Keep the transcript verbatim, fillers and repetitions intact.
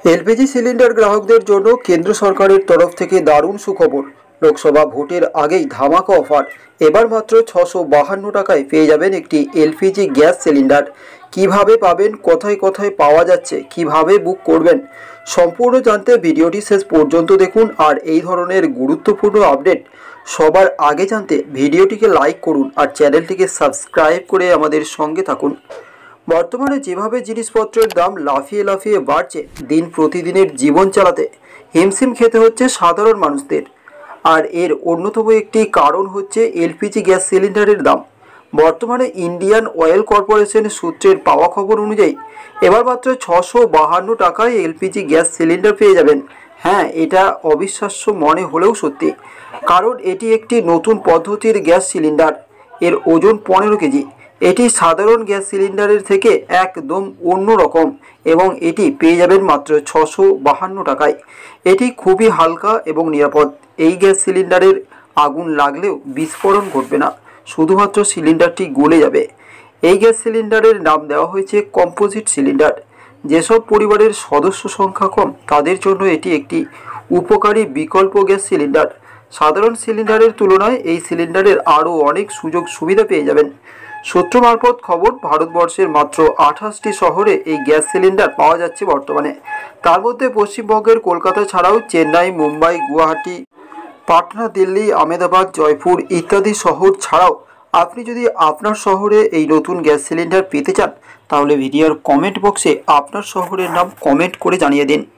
LPG cylinder গ্রাহকদের জন্য কেন্দ্র সরকারের তরফ থেকে দারুণ সুখবর। লোকসভা ভোটের আগেই ধামাকা অফার। এবার মাত্র ছশো বাহান্ন টাকায় পেয়ে যাবেন একটি এলপিজি গ্যাস সিলিন্ডার। কিভাবে পাবেন, কোথায় কোথায় পাওয়া যাচ্ছে, কিভাবে বুক করবেন, সম্পূর্ণ জানতে ভিডিওটি শেষ পর্যন্ত দেখুন। আর এই ধরনের গুরুত্বপূর্ণ আপডেট সবার আগে জানতে ভিডিওটিকে লাইক করুন আর চ্যানেলটিকে সাবস্ক্রাইব করে আমাদের সঙ্গে থাকুন। বর্তমানে যেভাবে জিনিসপত্রের দাম লাফিয়ে লাফিয়ে বাড়ছে, দিন প্রতিদিনের জীবন চালাতে হিমশিম খেতে হচ্ছে সাধারণ মানুষদের। আর এর অন্যতম একটি কারণ হচ্ছে এলপিজি গ্যাস সিলিন্ডারের দাম। বর্তমানে ইন্ডিয়ান অয়েল কর্পোরেশন সূত্রের পাওয়া খবর অনুযায়ী এবার মাত্র ছশো বাহান্ন টাকায় এলপিজি গ্যাস সিলিন্ডার পেয়ে যাবেন। হ্যাঁ, এটা অবিশ্বাস্য মনে হলেও সত্যি, কারণ এটি একটি নতুন পদ্ধতির গ্যাস সিলিন্ডার। এর ওজন পনেরো কেজি। এটি সাধারণ গ্যাস সিলিন্ডারের থেকে একদম অন্য রকম এবং এটি পেয়ে যাবেন মাত্র ছশো বাহান্ন টাকায়। এটি খুবই হালকা এবং নিরাপদ। এই গ্যাস সিলিন্ডারের আগুন লাগলেও বিস্ফোরণ ঘটবে না, শুধুমাত্র সিলিন্ডারটি গলে যাবে। এই গ্যাস সিলিন্ডারের নাম দেওয়া হয়েছে কম্পোজিট সিলিন্ডার। যেসব পরিবারের সদস্য সংখ্যা কম, তাদের জন্য এটি একটি উপকারী বিকল্প গ্যাস সিলিন্ডার। সাধারণ সিলিন্ডারের তুলনায় এই সিলিন্ডারের আরও অনেক সুযোগ সুবিধা পেয়ে যাবেন। সূত্র মারফত খবর, ভারতবর্ষের মাত্র আঠাশটি শহরে এই গ্যাস সিলিন্ডার পাওয়া যাচ্ছে বর্তমানে। তার মধ্যে পশ্চিমবঙ্গের কলকাতা ছাড়াও চেন্নাই, মুম্বাই, গুয়াহাটি, পাটনা, দিল্লি, আহমেদাবাদ, জয়পুর ইত্যাদি শহর ছাড়াও আপনি যদি আপনার শহরে এই নতুন গ্যাস সিলিন্ডার পেতে চান, তাহলে ভিডিওর কমেন্ট বক্সে আপনার শহরের নাম কমেন্ট করে জানিয়ে দিন।